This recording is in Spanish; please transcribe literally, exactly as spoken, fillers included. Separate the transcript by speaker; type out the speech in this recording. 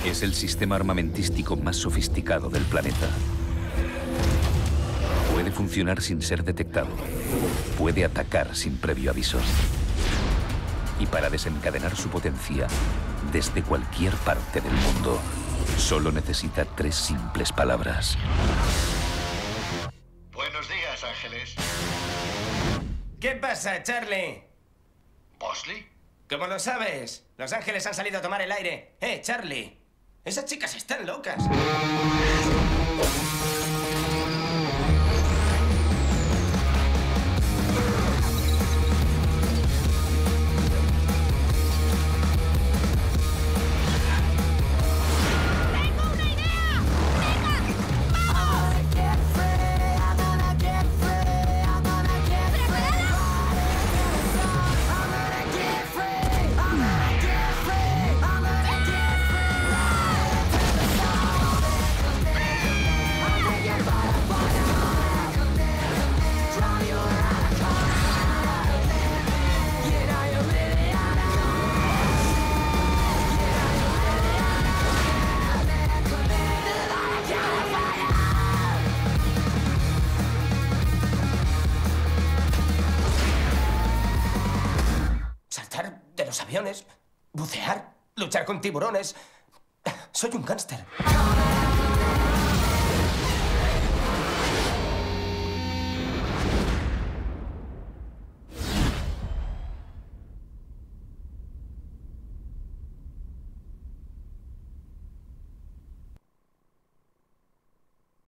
Speaker 1: Es el sistema armamentístico más sofisticado del planeta. Puede funcionar sin ser detectado. Puede atacar sin previo aviso. Y para desencadenar su potencia, desde cualquier parte del mundo, solo necesita tres simples palabras.
Speaker 2: Buenos días, Ángeles.
Speaker 3: ¿Qué pasa, Charlie?
Speaker 2: ¿Bosley?
Speaker 3: ¿Cómo lo sabes? Los ángeles han salido a tomar el aire. ¡Eh, Charlie! Esas chicas están locas. Saltar de los aviones, bucear, luchar con tiburones. Soy un gángster.